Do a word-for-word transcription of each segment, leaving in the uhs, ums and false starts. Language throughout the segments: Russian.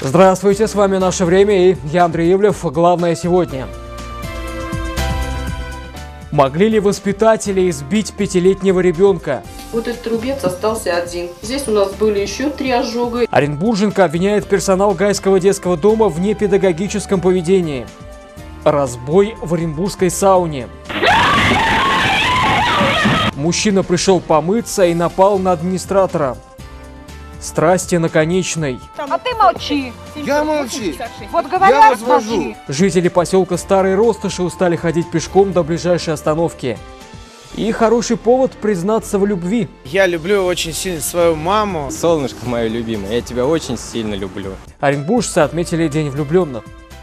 Здравствуйте, с вами «Наше время» и я Андрей Ивлев. Главное сегодня. Могли ли воспитатели избить пятилетнего ребенка? Вот этот рубец остался один. Здесь у нас были еще три ожога. Оренбурженка обвиняет персонал Гайского детского дома в непедагогическом поведении. Разбой в оренбургской сауне. Мужчина пришел помыться и напал на администратора. Страсти на Конечной. А ты молчи. Я молчи. Вот говорят, Я молчи. Жители поселка Старые Ростыши устали ходить пешком до ближайшей остановки. И хороший повод признаться в любви. Я люблю очень сильно свою маму. Солнышко мое любимое, я тебя очень сильно люблю. Оренбуржцы отметили День влюбленных.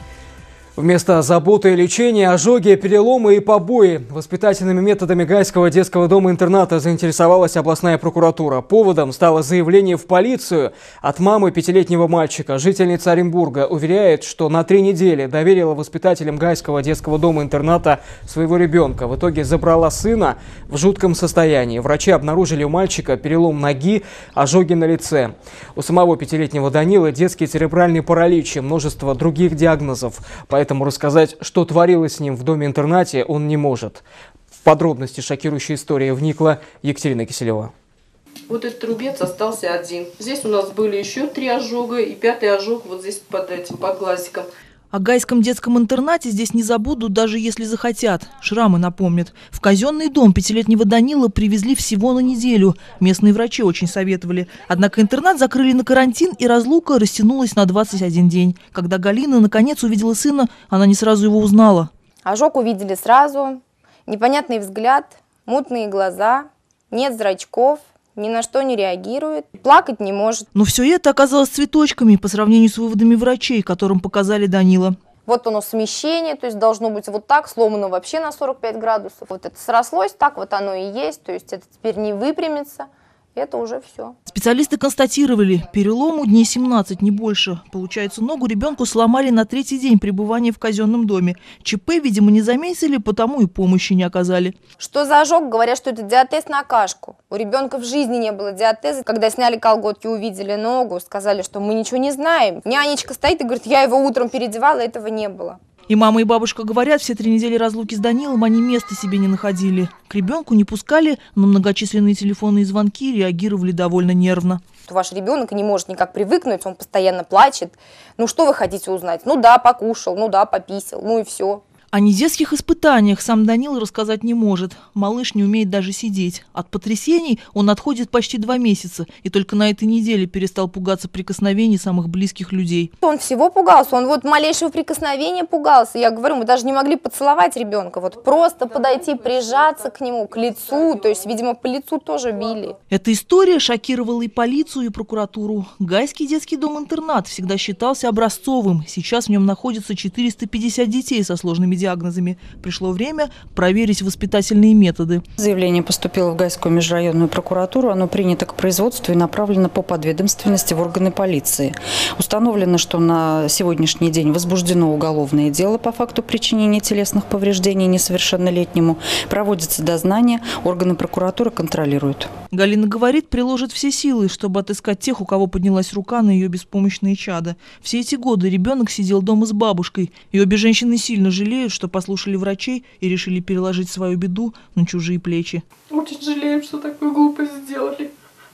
Вместо заботы и лечения – ожоги, переломы и побои. Воспитательными методами Гайского детского дома-интерната заинтересовалась областная прокуратура. Поводом стало заявление в полицию от мамы пятилетнего мальчика. Жительница Оренбурга уверяет, что на три недели доверила воспитателям Гайского детского дома-интерната своего ребенка. В итоге забрала сына в жутком состоянии. Врачи обнаружили у мальчика перелом ноги, ожоги на лице. У самого пятилетнего Данилы детский церебральный паралич и множество других диагнозов. Поэтому рассказать, что творилось с ним в доме-интернате, он не может. В подробности шокирующей истории вникла Екатерина Киселева. Вот этот рубец остался один. Здесь у нас были еще три ожога и пятый ожог вот здесь под этим, под глазиком. О Гайском детском интернате здесь не забудут, даже если захотят. Шрамы напомнят. В казенный дом пятилетнего Данила привезли всего на неделю. Местные врачи очень советовали. Однако интернат закрыли на карантин, и разлука растянулась на двадцать один день. Когда Галина наконец увидела сына, она не сразу его узнала. Ожог увидели сразу. Непонятный взгляд, мутные глаза, нет зрачков. Ни на что не реагирует, плакать не может. Но все это оказалось цветочками по сравнению с выводами врачей, которым показали Данила. Вот оно смещение, то есть должно быть вот так, сломано вообще на сорок пять градусов. Вот это срослось, так вот оно и есть, то есть это теперь не выпрямится. Это уже все. Специалисты констатировали, перелому дней семнадцать, не больше. Получается, ногу ребенку сломали на третий день пребывания в казенном доме. ЧП, видимо, не заметили, потому и помощи не оказали. Что за ожог? Говорят, что это диатез на кашку. У ребенка в жизни не было диатеза. Когда сняли колготки, увидели ногу, сказали, что мы ничего не знаем. Нянечка стоит и говорит, я его утром переодевала, этого не было. И мама, и бабушка говорят, все три недели разлуки с Данилом они места себе не находили. К ребенку не пускали, но многочисленные телефонные звонки реагировали довольно нервно. Ваш ребенок не может никак привыкнуть, он постоянно плачет. Ну что вы хотите узнать? Ну да, покушал, ну да, пописал, ну и все. О недетских испытаниях сам Данил рассказать не может. Малыш не умеет даже сидеть. От потрясений он отходит почти два месяца. И только на этой неделе перестал пугаться прикосновений самых близких людей. Он всего пугался, он вот малейшего прикосновения пугался. Я говорю, мы даже не могли поцеловать ребенка. Вот просто подойти, прижаться к нему, к лицу. То есть, видимо, по лицу тоже били. Эта история шокировала и полицию, и прокуратуру. Гайский детский дом-интернат всегда считался образцовым. Сейчас в нем находится четыреста пятьдесят детей со сложными диагнозами. диагнозами. Пришло время проверить воспитательные методы. Заявление поступило в Гайскую межрайонную прокуратуру. Оно принято к производству и направлено по подведомственности в органы полиции. Установлено, что на сегодняшний день возбуждено уголовное дело по факту причинения телесных повреждений несовершеннолетнему. Проводится дознание, органы прокуратуры контролируют. Галина говорит, приложит все силы, чтобы отыскать тех, у кого поднялась рука на ее беспомощные чада. Все эти годы ребенок сидел дома с бабушкой. И обе женщины сильно жалеют, что послушали врачей и решили переложить свою беду на чужие плечи. Очень жалеем, что такую глупость сделали.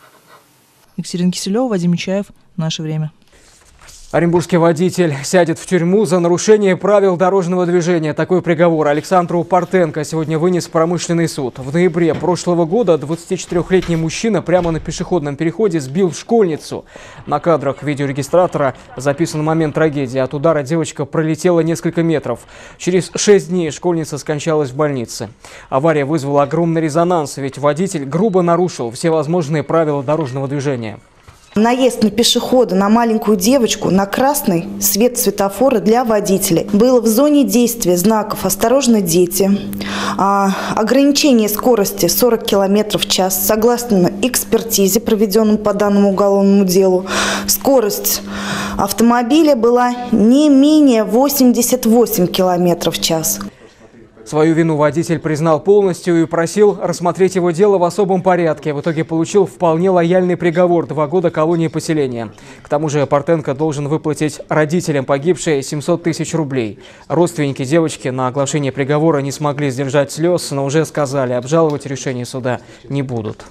Екатерина Киселева, Вадим Мичаев. Наше время. Оренбургский водитель сядет в тюрьму за нарушение правил дорожного движения. Такой приговор Александру Партенко сегодня вынес промышленный суд. В ноябре прошлого года двадцатичетырёхлетний мужчина прямо на пешеходном переходе сбил школьницу. На кадрах видеорегистратора записан момент трагедии. От удара девочка пролетела несколько метров. Через шесть дней школьница скончалась в больнице. Авария вызвала огромный резонанс, ведь водитель грубо нарушил все возможные правила дорожного движения. Наезд на пешехода, на маленькую девочку, на красный свет светофора для водителей. Было в зоне действия знаков «Осторожно, дети». А, ограничение скорости сорок километров в час. Согласно экспертизе, проведенной по данному уголовному делу, скорость автомобиля была не менее восьмидесяти восьми километров в час. Свою вину водитель признал полностью и просил рассмотреть его дело в особом порядке. В итоге получил вполне лояльный приговор – два года колонии поселения. К тому же Портенко должен выплатить родителям погибшей семьсот тысяч рублей. Родственники девочки на оглашение приговора не смогли сдержать слез, но уже сказали, обжаловать решение суда не будут.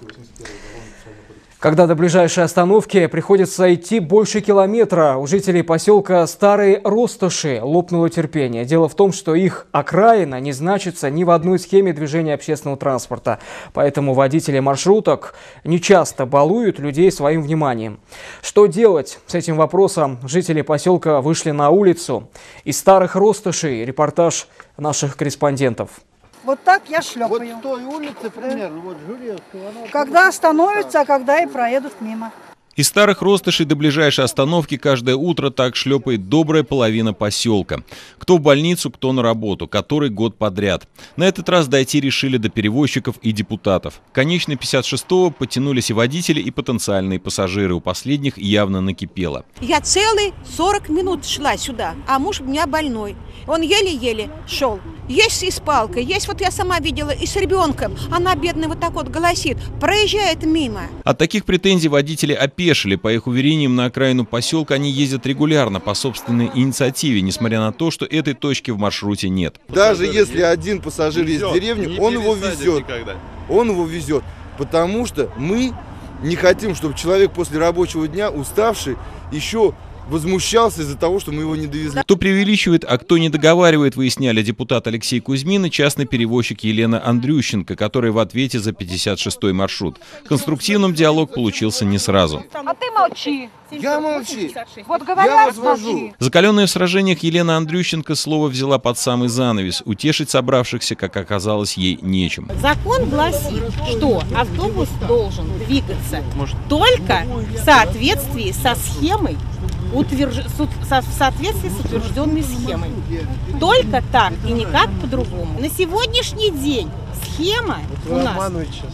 Когда до ближайшей остановки приходится идти больше километра, у жителей поселка Старые Ростоши лопнуло терпение. Дело в том, что их окраина не значится ни в одной схеме движения общественного транспорта. Поэтому водители маршруток нечасто балуют людей своим вниманием. Что делать с этим вопросом? Жители поселка вышли на улицу. Из Старых Ростошей репортаж наших корреспондентов. Вот так я шлепаю. Вот той улицы примерно, вот Журецкого. Когда остановятся, а когда и проедут мимо. Из Старых Ростошей до ближайшей остановки каждое утро так шлепает добрая половина поселка. Кто в больницу, кто на работу, который год подряд. На этот раз дойти решили до перевозчиков и депутатов. Конечно, пятьдесят шестого потянулись и водители, и потенциальные пассажиры. У последних явно накипело. Я целые сорок минут шла сюда, а муж у меня больной. Он еле-еле шел. Есть и с палкой, есть, вот я сама видела, и с ребенком. Она, бедная, вот так вот голосит, проезжает мимо. От таких претензий водители опешили. По их уверениям, на окраину поселка они ездят регулярно по собственной инициативе, несмотря на то, что этой точки в маршруте нет. Даже если один пассажир есть в деревне, он его везет. Он его везет, потому что мы не хотим, чтобы человек после рабочего дня, уставший, еще возмущался из-за того, что мы его не довезли. Кто преувеличивает, а кто не договаривает, выясняли депутат Алексей Кузьмин и частный перевозчик Елена Андрющенко, которая в ответе за пятьдесят шестой маршрут. Конструктивным диалог получился не сразу. А ты молчи. Я молчи. Вот говорят, молчи. Закаленная в сражениях Елена Андрющенко слово взяла под самый занавес. Утешить собравшихся, как оказалось, ей нечем. Закон гласит, что автобус должен двигаться только в соответствии со схемой, Утверж... в соответствии с утвержденной схемой. Только так и никак по-другому. На сегодняшний день схема у нас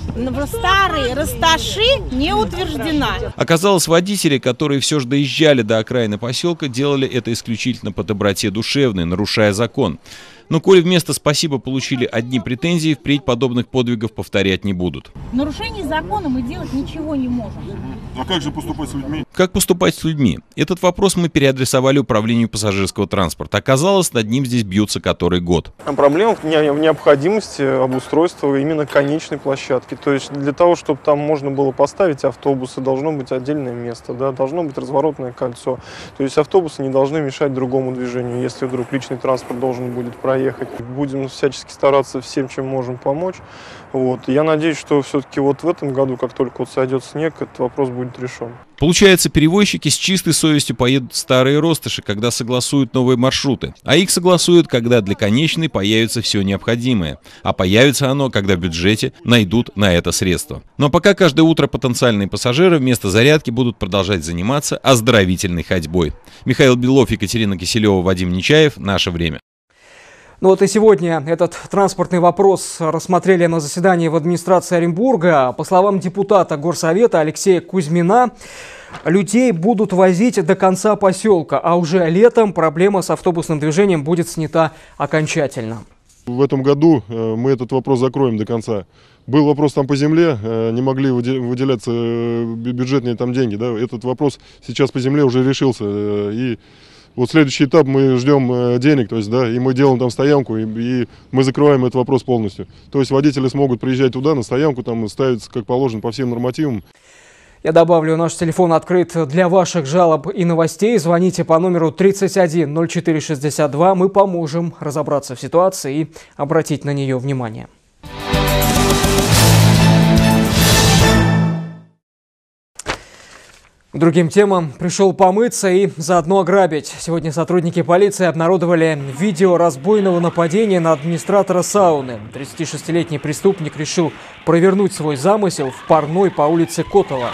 в Старые Ростоши не утверждена. Оказалось, водители, которые все же доезжали до окраины поселка, делали это исключительно по доброте душевной, нарушая закон. Но коли вместо «спасибо» получили одни претензии, впредь подобных подвигов повторять не будут. В нарушении закона мы делать ничего не можем. А как же поступать с людьми? Как поступать с людьми? Этот вопрос мы переадресовали управлению пассажирского транспорта. Оказалось, над ним здесь бьются который год. Проблема в необходимости обустройства именно конечной площадки. То есть для того, чтобы там можно было поставить автобусы, должно быть отдельное место, да, должно быть разворотное кольцо. То есть автобусы не должны мешать другому движению, если вдруг личный транспорт должен будет проехать. Будем всячески стараться всем, чем можем, помочь. Вот. Я надеюсь, что все-таки вот в этом году, как только вот сойдет снег, этот вопрос будет решен. Получается, перевозчики с чистой совестью поедут в Старые Ростоши, когда согласуют новые маршруты. А их согласуют, когда для конечной появится все необходимое. А появится оно, когда в бюджете найдут на это средства. Но пока каждое утро потенциальные пассажиры вместо зарядки будут продолжать заниматься оздоровительной ходьбой. Михаил Белов, Екатерина Киселева, Вадим Нечаев. Наше время. Ну вот и сегодня этот транспортный вопрос рассмотрели на заседании в администрации Оренбурга. По словам депутата Горсовета Алексея Кузьмина, людей будут возить до конца поселка, а уже летом проблема с автобусным движением будет снята окончательно. В этом году мы этот вопрос закроем до конца. Был вопрос там по земле, не могли выделяться бюджетные там деньги. Да? Этот вопрос сейчас по земле уже решился. И вот следующий этап мы ждем денег, то есть, да, и мы делаем там стоянку, и, и мы закрываем этот вопрос полностью. То есть водители смогут приезжать туда, на стоянку, там ставить как положено по всем нормативам. Я добавлю, наш телефон открыт для ваших жалоб и новостей. Звоните по номеру тридцать один ноль четыре шестьдесят два. Мы поможем разобраться в ситуации и обратить на нее внимание. К другим темам пришел помыться и заодно ограбить. Сегодня сотрудники полиции обнародовали видео разбойного нападения на администратора сауны. тридцатишестилетний преступник решил провернуть свой замысел в парной по улице Котова.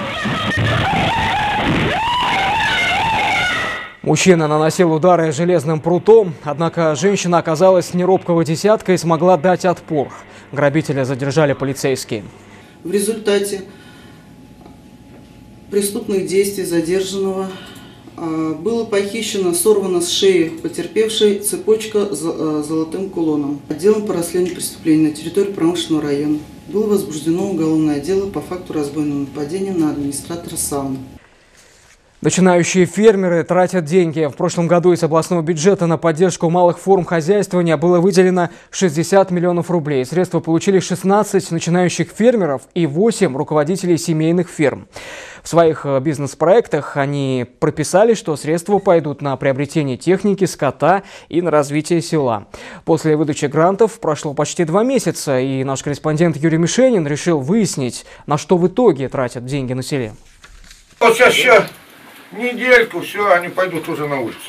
Мужчина наносил удары железным прутом, однако женщина оказалась не робкого десятка и смогла дать отпор. Грабителя задержали полицейские. В результате преступных действий задержанного Было похищено, сорвано с шеи потерпевшей цепочка с золотым кулоном. Отделом по расследованию преступлений на территории промышленного района было возбуждено уголовное дело по факту разбойного нападения на администратора сауны. Начинающие фермеры тратят деньги. В прошлом году из областного бюджета на поддержку малых форм хозяйствования было выделено шестьдесят миллионов рублей. Средства получили шестнадцать начинающих фермеров и восемь руководителей семейных ферм. В своих бизнес-проектах они прописали, что средства пойдут на приобретение техники, скота и на развитие села. После выдачи грантов прошло почти два месяца, и наш корреспондент Юрий Мишенин решил выяснить, на что в итоге тратят деньги на селе. Вот сейчас еще недельку, все, они пойдут уже на улицу.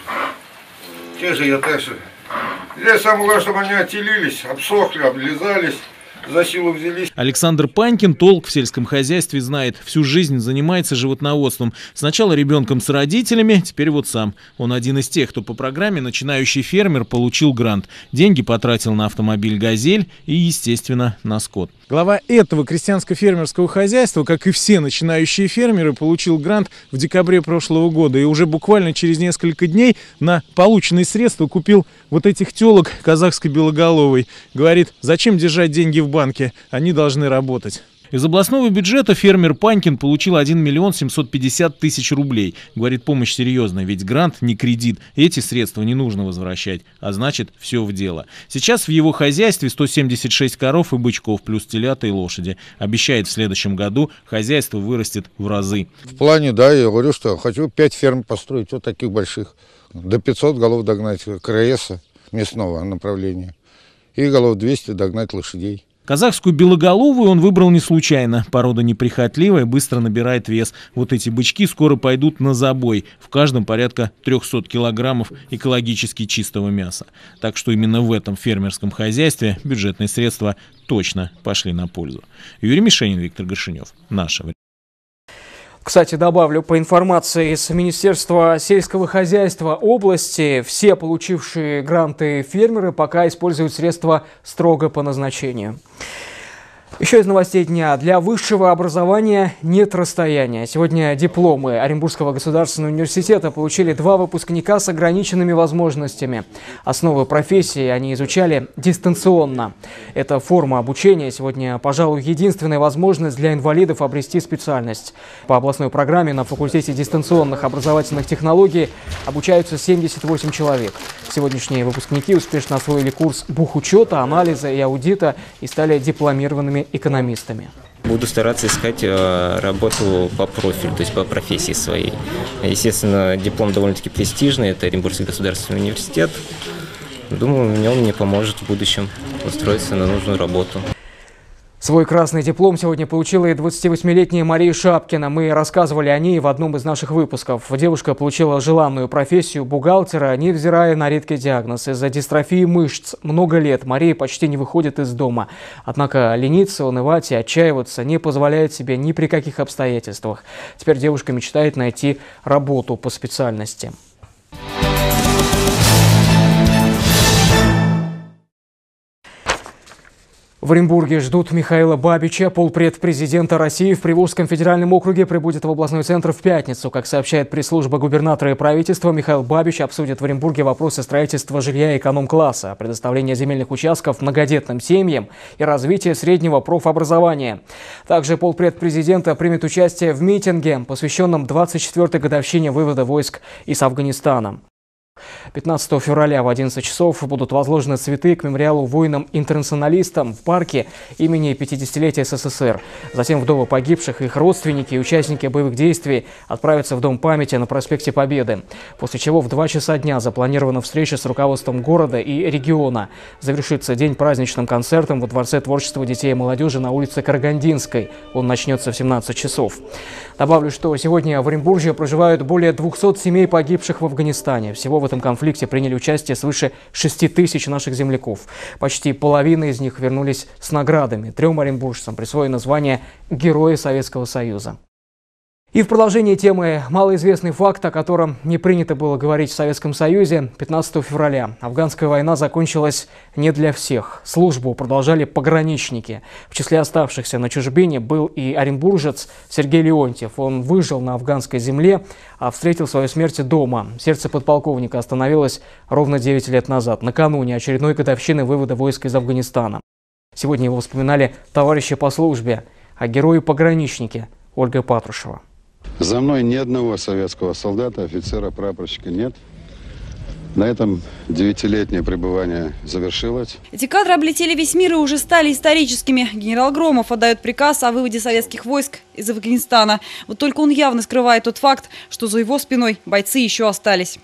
Те же ятеши. Здесь самое главное, чтобы они отелились, обсохли, облизались. За силу взялись. Александр Панькин толк в сельском хозяйстве знает. Всю жизнь занимается животноводством. Сначала ребенком с родителями, теперь вот сам. Он один из тех, кто по программе «Начинающий фермер» получил грант. Деньги потратил на автомобиль «Газель» и, естественно, на скот. Глава этого крестьянско-фермерского хозяйства, как и все начинающие фермеры, получил грант в декабре прошлого года. И уже буквально через несколько дней на полученные средства купил вот этих телок казахской белоголовой. Говорит, зачем держать деньги в банке, они должны работать. Из областного бюджета фермер Панькин получил один миллион семьсот пятьдесят тысяч рублей. Говорит, помощь серьезная, ведь грант не кредит. Эти средства не нужно возвращать, а значит, все в дело. Сейчас в его хозяйстве сто семьдесят шесть коров и бычков, плюс телята и лошади. Обещает, в следующем году хозяйство вырастет в разы. В плане, да, я говорю, что хочу пять ферм построить, вот таких больших. До пятисот голов догнать КРСа местного направления. И голов двести догнать лошадей. Казахскую белоголовую он выбрал не случайно. Порода неприхотливая, быстро набирает вес. Вот эти бычки скоро пойдут на забой. В каждом порядка трехсот килограммов экологически чистого мяса. Так что именно в этом фермерском хозяйстве бюджетные средства точно пошли на пользу. Юрий Мишенин, Виктор Горшинев. Наше время. Кстати, добавлю, по информации из Министерства сельского хозяйства области, все получившие гранты фермеры пока используют средства строго по назначению. Еще из новостей дня. Для высшего образования нет расстояния. Сегодня дипломы Оренбургского государственного университета получили два выпускника с ограниченными возможностями. Основы профессии они изучали дистанционно. Эта форма обучения сегодня, пожалуй, единственная возможность для инвалидов обрести специальность. По областной программе на факультете дистанционных образовательных технологий обучаются семьдесят восемь человек. Сегодняшние выпускники успешно освоили курс бухучета, анализа и аудита и стали дипломированными экономистами. Буду стараться искать э, работу по профилю, то есть по профессии своей. Естественно, диплом довольно-таки престижный, это Оренбургский государственный университет. Думаю, он мне поможет в будущем устроиться на нужную работу. Свой красный диплом сегодня получила и двадцативосьмилетняя Мария Шапкина. Мы рассказывали о ней в одном из наших выпусков. Девушка получила желанную профессию бухгалтера, невзирая на редкий диагноз. Из-за дистрофии мышц много лет Мария почти не выходит из дома. Однако лениться, унывать и отчаиваться не позволяет себе ни при каких обстоятельствах. Теперь девушка мечтает найти работу по специальности. В Оренбурге ждут Михаила Бабича. Полпред президента России в Приволжском федеральном округе прибудет в областной центр в пятницу. Как сообщает пресс-служба губернатора и правительства, Михаил Бабич обсудит в Оренбурге вопросы строительства жилья эконом-класса, предоставления земельных участков многодетным семьям и развития среднего профобразования. Также полпред президента примет участие в митинге, посвященном двадцать четвёртой годовщине вывода войск из Афганистана. пятнадцатого февраля в одиннадцать часов будут возложены цветы к мемориалу воинам-интернационалистам в парке имени пятидесятилетия СССР. Затем вдовы погибших, их родственники и участники боевых действий отправятся в Дом памяти на проспекте Победы. После чего в два часа дня запланирована встреча с руководством города и региона. Завершится день праздничным концертом во Дворце творчества детей и молодежи на улице Карагандинской. Он начнется в семнадцать часов. Добавлю, что сегодня в Оренбурге проживают более двухсот семей погибших в Афганистане. Всего в этом конфликте приняли участие свыше шести тысяч наших земляков. Почти половина из них вернулись с наградами. Трем оренбуржцам присвоено звание Героя Советского Союза. И в продолжении темы малоизвестный факт, о котором не принято было говорить в Советском Союзе. пятнадцатого февраля афганская война закончилась не для всех. Службу продолжали пограничники. В числе оставшихся на чужбине был и оренбуржец Сергей Леонтьев. Он выжил на афганской земле, а встретил свою смерть дома. Сердце подполковника остановилось ровно девять лет назад, накануне очередной годовщины вывода войск из Афганистана. Сегодня его вспоминали товарищи по службе, а герои-пограничники Ольга Патрушева. За мной ни одного советского солдата, офицера, прапорщика нет. На этом девятилетнее пребывание завершилось. Эти кадры облетели весь мир и уже стали историческими. Генерал Громов отдает приказ о выводе советских войск из Афганистана. Вот только он явно скрывает тот факт, что за его спиной бойцы еще остались.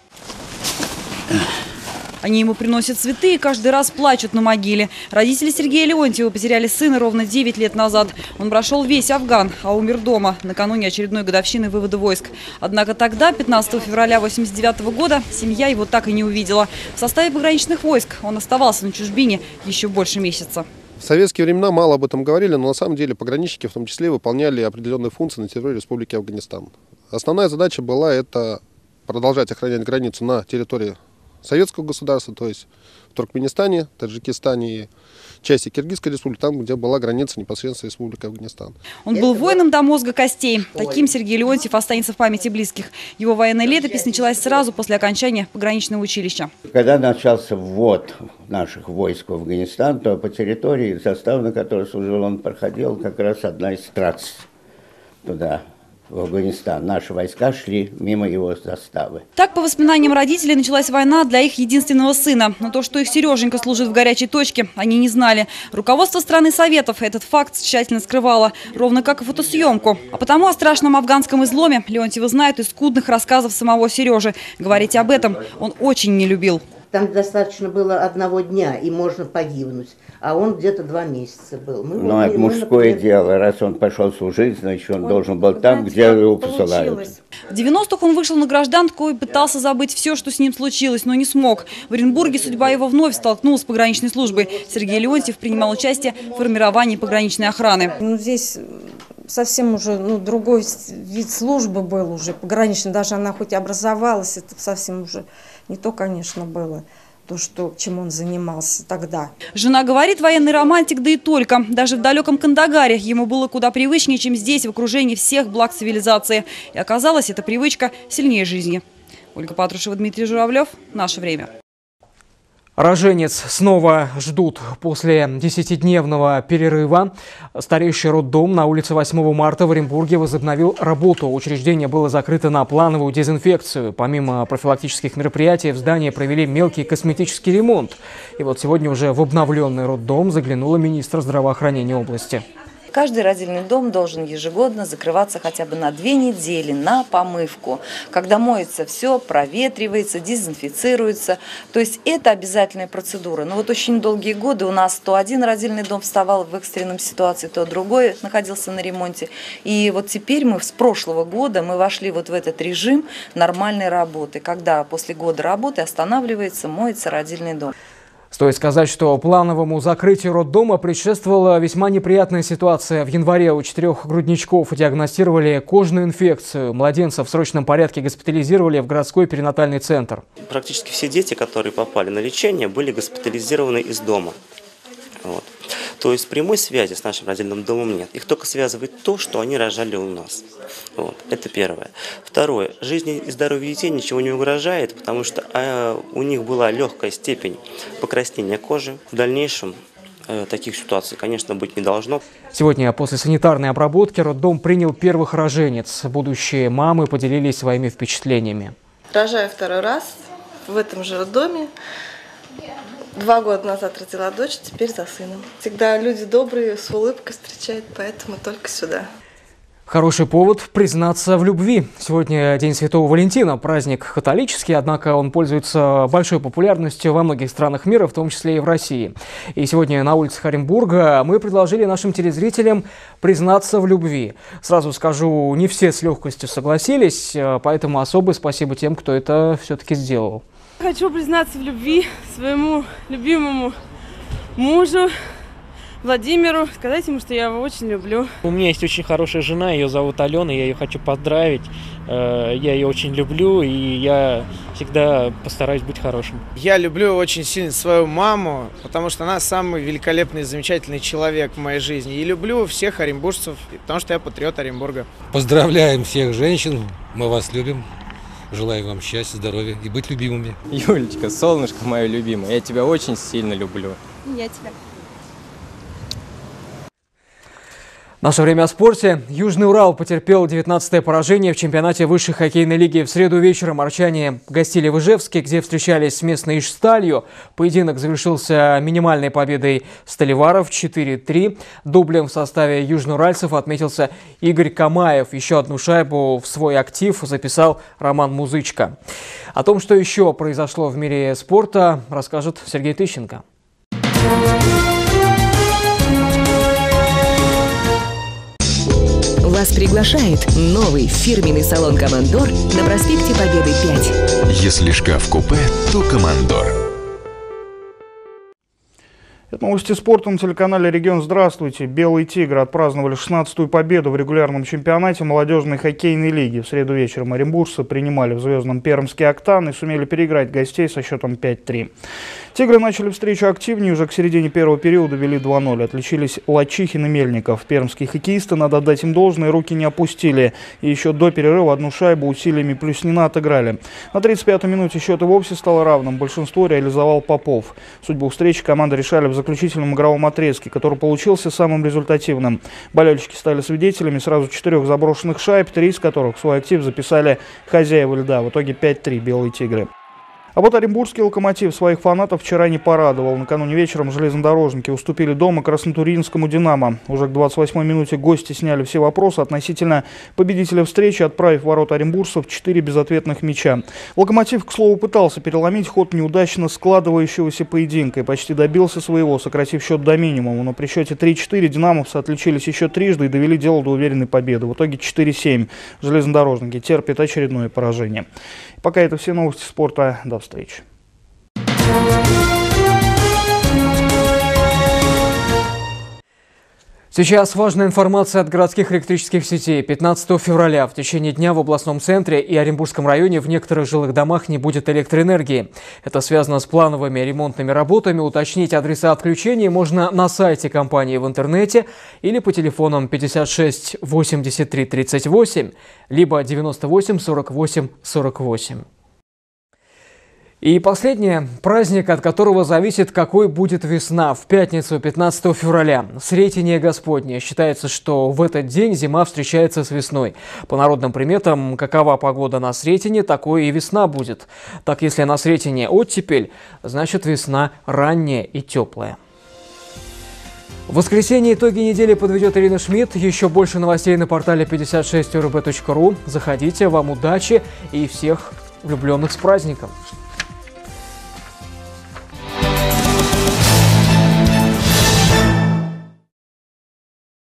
Они ему приносят цветы и каждый раз плачут на могиле. Родители Сергея Леонтьева потеряли сына ровно девять лет назад. Он прошел весь Афган, а умер дома, накануне очередной годовщины вывода войск. Однако тогда, пятнадцатого февраля восемьдесят девятого года, семья его так и не увидела. В составе пограничных войск он оставался на чужбине еще больше месяца. В советские времена мало об этом говорили, но на самом деле пограничники в том числе выполняли определенные функции на территории Республики Афганистан. Основная задача была это продолжать охранять границу на территории советского государства, то есть в Туркменистане, Таджикистане и части Киргизской республики, там, где была граница непосредственно Республики Афганистан. Он был воином до мозга костей. Таким Сергей Леонтьев останется в памяти близких. Его военная летопись началась сразу после окончания пограничного училища. Когда начался ввод наших войск в Афганистан, то по территории, состав на которой служил, он проходил как раз одна из трасс туда, в Афганистан. Наши войска шли мимо его заставы. Так, по воспоминаниям родителей, началась война для их единственного сына. Но то, что их Сереженька служит в горячей точке, они не знали. Руководство страны Советов этот факт тщательно скрывало, ровно как и фотосъемку. А потому о страшном афганском изломе Леонтьева знают из скудных рассказов самого Сережи. Говорить об этом он очень не любил. Там достаточно было одного дня, и можно погибнуть. А он где-то два месяца был. Мы, ну, мы, это мы, мужское например... дело. Раз он пошел служить, значит, он, он должен был там, где его посылают. В девяностых он вышел на гражданку и пытался забыть все, что с ним случилось, но не смог. В Оренбурге судьба его вновь столкнулась с пограничной службой. Сергей Леонтьев принимал участие в формировании пограничной охраны. Ну, здесь совсем уже ну, другой вид службы был уже. Пограничная, даже она хоть и образовалась, это совсем уже не то, конечно, было. То, что, чем он занимался тогда. Жена говорит, военный романтик, да и только. Даже в далеком Кандагаре ему было куда привычнее, чем здесь, в окружении всех благ цивилизации. И оказалось, эта привычка сильнее жизни. Ольга Патрушева, Дмитрий Журавлев. Наше время. Роженец снова ждут после десятидневного перерыва. Старейший роддом на улице восьмого марта в Оренбурге возобновил работу. Учреждение было закрыто на плановую дезинфекцию. Помимо профилактических мероприятий в здании провели мелкий косметический ремонт. И вот сегодня уже в обновленный роддом заглянула министр здравоохранения области. Каждый родильный дом должен ежегодно закрываться хотя бы на две недели на помывку. Когда моется все, проветривается, дезинфицируется. То есть это обязательная процедура. Но вот очень долгие годы у нас то один родильный дом вставал в экстренном ситуации, то другой находился на ремонте. И вот теперь мы с прошлого года мы вошли вот в этот режим нормальной работы, когда после года работы останавливается, моется родильный дом. Стоит сказать, что плановому закрытию роддома предшествовала весьма неприятная ситуация. В январе у четырех грудничков диагностировали кожную инфекцию. Младенцев в срочном порядке госпитализировали в городской перинатальный центр. Практически все дети, которые попали на лечение, были госпитализированы из дома. Вот. То есть прямой связи с нашим родильным домом нет. Их только связывает то, что они рожали у нас. Вот. Это первое. Второе. Жизни и здоровью детей ничего не угрожает, потому что э, у них была легкая степень покраснения кожи. В дальнейшем э, таких ситуаций, конечно, быть не должно. Сегодня после санитарной обработки роддом принял первых роженец. Будущие мамы поделились своими впечатлениями. Рожаю второй раз в этом же роддоме. Два года назад родила дочь, теперь за сыном. Всегда люди добрые, с улыбкой встречают, поэтому только сюда. Хороший повод признаться в любви. Сегодня День Святого Валентина, праздник католический, однако он пользуется большой популярностью во многих странах мира, в том числе и в России. И сегодня на улицах Оренбурга мы предложили нашим телезрителям признаться в любви. Сразу скажу, не все с легкостью согласились, поэтому особое спасибо тем, кто это все-таки сделал. Хочу признаться в любви своему любимому мужу, Владимиру, сказать ему, что я его очень люблю. У меня есть очень хорошая жена, ее зовут Алена, я ее хочу поздравить. Я ее очень люблю, и я всегда постараюсь быть хорошим. Я люблю очень сильно свою маму, потому что она самый великолепный, замечательный человек в моей жизни. И люблю всех оренбуржцев, потому что я патриот Оренбурга. Поздравляем всех женщин, мы вас любим. Желаю вам счастья, здоровья и быть любимыми. Юлечка, солнышко мое любимое, я тебя очень сильно люблю. Я тебя. Наше время о спорте. Южный Урал потерпел девятнадцатое поражение в чемпионате высшей хоккейной лиги. В среду вечером арчане гостили в Ижевске, где встречались с местной Ижсталью. Поединок завершился минимальной победой сталеваров четыре три. Дублем в составе южноуральцев отметился Игорь Камаев. Еще одну шайбу в свой актив записал Роман Музычко. О том, что еще произошло в мире спорта, расскажет Сергей Тыщенко. Вас приглашает новый фирменный салон «Командор» на проспекте Победы пять. Если шкаф-купе, то «Командор». Это новости спорта на телеканале «Регион». Здравствуйте. «Белые тигры» отпраздновали шестнадцатую победу в регулярном чемпионате молодежной хоккейной лиги. В среду вечером оренбуржцы принимали в звездном Пермский «Октан» и сумели переиграть гостей со счетом пять три. «Тигры» начали встречу активнее, уже к середине первого периода вели два ноль. Отличились Лачихин и Мельников. Пермские хоккеисты, надо отдать им должное, руки не опустили. И еще до перерыва одну шайбу усилиями Плюснина отыграли. На тридцать пятой минуте счет и вовсе стал равным. Большинство реализовал Попов. Судьбу встречи команды решали в заключительном игровом отрезке, который получился самым результативным. Болельщики стали свидетелями сразу четырех заброшенных шайб, три из которых в свой актив записали хозяева льда. В итоге пять три «Белые тигры». А вот оренбургский «Локомотив» своих фанатов вчера не порадовал. Накануне вечером железнодорожники уступили дома краснотуринскому «Динамо». Уже к двадцать восьмой минуте гости сняли все вопросы относительно победителя встречи, отправив в ворота оренбуржцев четыре безответных мяча. «Локомотив», к слову, пытался переломить ход неудачно складывающегося поединка и почти добился своего, сократив счет до минимума. Но при счете три четыре динамовцы отличились еще трижды и довели дело до уверенной победы. В итоге четыре семь. Железнодорожники терпят очередное поражение. Пока это все новости спорта. До встречи. Сейчас важная информация от городских электрических сетей. пятнадцатого февраля в течение дня в областном центре и Оренбургском районе в некоторых жилых домах не будет электроэнергии. Это связано с плановыми ремонтными работами. Уточнить адреса отключения можно на сайте компании в интернете или по телефонам пятьдесят шесть восемьдесят три тридцать восемь, либо девяносто восемь сорок восемь сорок восемь. И последнее, праздник, от которого зависит, какой будет весна. В пятницу, пятнадцатого февраля, Сретение Господне. Считается, что в этот день зима встречается с весной. По народным приметам, какова погода на Сретение, такой и весна будет. Так, если на Сретение оттепель, значит весна ранняя и теплая. В воскресенье итоги недели подведет Ирина Шмидт. Еще больше новостей на портале пятьдесят шесть эр бэ точка ру. Заходите, вам удачи и всех влюбленных с праздником!